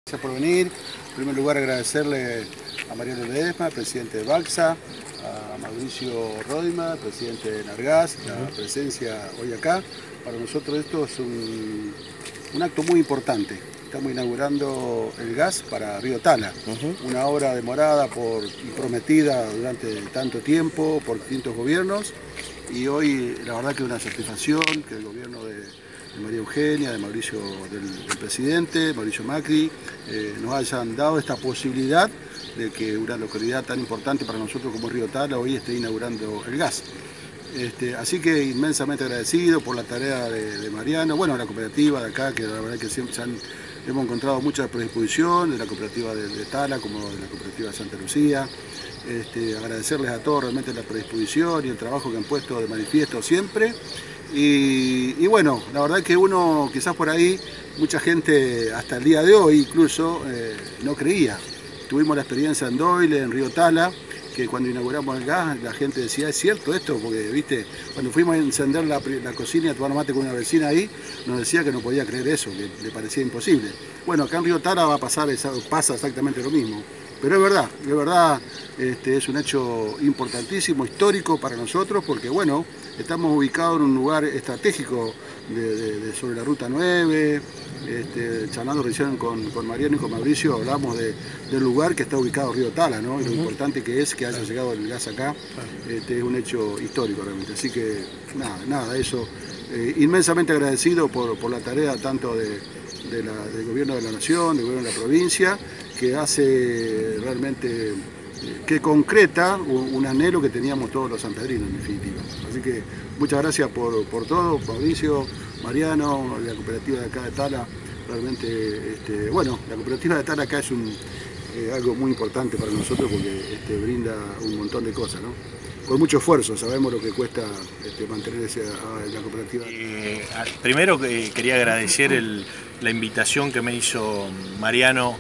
Gracias por venir. En primer lugar, agradecerle a Mariano Ledesma, presidente de Baxsa, a Mauricio Roima, presidente de Enargás, la presencia hoy acá. Para nosotros esto es un acto muy importante. Estamos inaugurando el gas para Río Tala, una obra demorada y prometida durante tanto tiempo por distintos gobiernos. Y hoy la verdad que es una satisfacción que el gobierno de María Eugenia, de Mauricio, del presidente, Mauricio Macri, nos hayan dado esta posibilidad de que una localidad tan importante para nosotros como Río Tala hoy esté inaugurando el gas. Así que inmensamente agradecido por la tarea de Mariano, bueno, la cooperativa de acá, que la verdad que siempre hemos encontrado mucha predisposición, de la cooperativa de Tala como de la cooperativa de Santa Lucía. Agradecerles a todos realmente la predisposición y el trabajo que han puesto de manifiesto siempre. Y bueno, la verdad que uno quizás por ahí, mucha gente hasta el día de hoy incluso no creía. Tuvimos la experiencia en Doyle, en Río Tala, que cuando inauguramos el gas la gente decía, ¿es cierto esto? Porque, viste, cuando fuimos a encender la cocina y a tomar mate con una vecina ahí, nos decía que no podía creer eso, que le parecía imposible. Bueno, acá en Río Tala pasa exactamente lo mismo. Pero es verdad, es un hecho importantísimo, histórico para nosotros, porque bueno, estamos ubicados en un lugar estratégico sobre la Ruta 9, charlando recién con Mariano y con Mauricio, hablamos del lugar que está ubicado Río Tala, ¿no? Y lo importante que es que haya llegado el gas acá, es un hecho histórico realmente. Así que nada, eso, inmensamente agradecido por la tarea tanto del gobierno de la nación, del gobierno de la provincia, que hace realmente, que concreta un anhelo que teníamos todos los sanpedrinos en definitiva. Así que muchas gracias por todo, Mauricio, Mariano, la cooperativa de acá de Tala. Realmente, bueno, la cooperativa de Tala acá es algo muy importante para nosotros porque brinda un montón de cosas, ¿no? Con mucho esfuerzo, sabemos lo que cuesta mantener la cooperativa. Primero quería agradecer la invitación que me hizo Mariano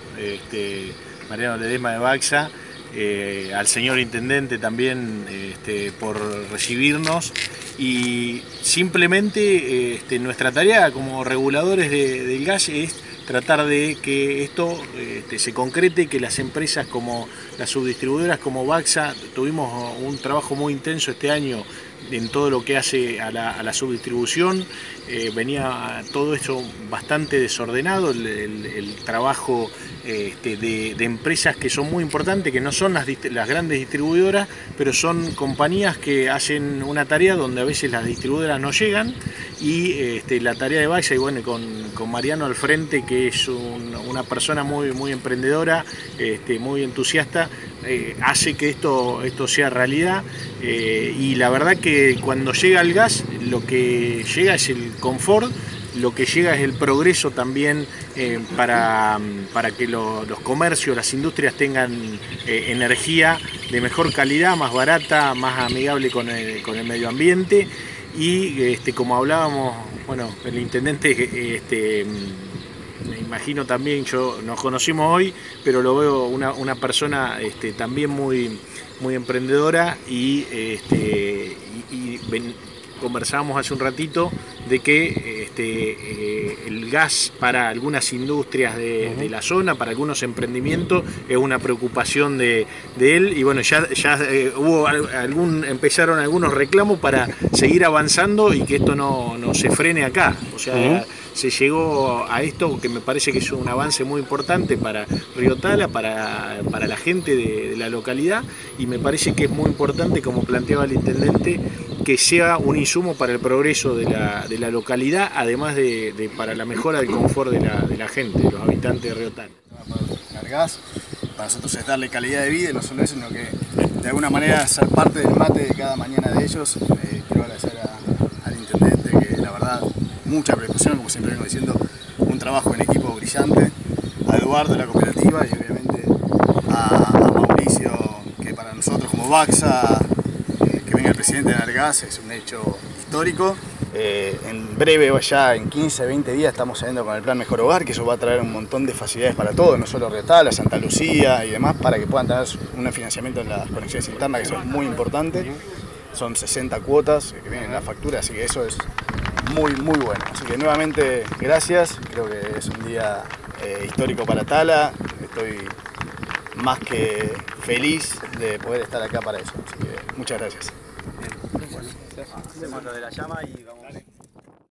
Ledesma de Baxsa, al señor intendente también por recibirnos, y simplemente nuestra tarea como reguladores del gas es tratar de que esto se concrete, que las empresas como las subdistribuidoras como Baxsa, tuvimos un trabajo muy intenso este año en todo lo que hace a la subdistribución. Venía todo esto bastante desordenado, el trabajo de empresas que son muy importantes, que no son las grandes distribuidoras, pero son compañías que hacen una tarea donde a veces las distribuidoras no llegan, y la tarea de Baxsa, y bueno, con Mariano al frente, que es una persona muy emprendedora, muy entusiasta, hace que esto sea realidad. Y la verdad que cuando llega el gas, lo que llega es el confort, lo que llega es el progreso también, para que los comercios, las industrias tengan energía de mejor calidad, más barata, más amigable con el medio ambiente. Y como hablábamos, bueno, el intendente, me imagino también, nos conocimos hoy, pero lo veo una persona también muy emprendedora, y conversábamos hace un ratito de que el gas para algunas industrias de la zona, para algunos emprendimientos, es una preocupación de él, y bueno, ya empezaron algunos reclamos para seguir avanzando y que esto no se frene acá. O sea, se llegó a esto, que me parece que es un avance muy importante para Río Tala, para la gente de la localidad, y me parece que es muy importante, como planteaba el intendente, que sea un insumo para el progreso de la localidad, además para la mejora del confort de la gente, de los habitantes de Río Tala. Para nosotros es darle calidad de vida, y no solo eso, sino que de alguna manera ser parte del mate de cada mañana de ellos. Quiero agradecer al intendente, que la verdad, mucha predisposición, como siempre vengo diciendo, un trabajo en equipo brillante, a Eduardo de la cooperativa, y obviamente a Mauricio, que para nosotros como Baxsa, que venga el presidente de Enargás, es un hecho histórico. En breve, ya en 15, 20 días, estamos saliendo con el plan Mejor Hogar, que eso va a traer un montón de facilidades para todos, no solo Río Tala, Santa Lucía y demás, para que puedan tener un financiamiento en las conexiones internas, que son muy importantes. Son 60 cuotas que vienen en la factura, así que eso es muy bueno. Así que nuevamente, gracias. Creo que es un día histórico para Tala. Estoy más que feliz de poder estar acá para eso. Así que muchas gracias. Hacemos lo de la llama y vamos.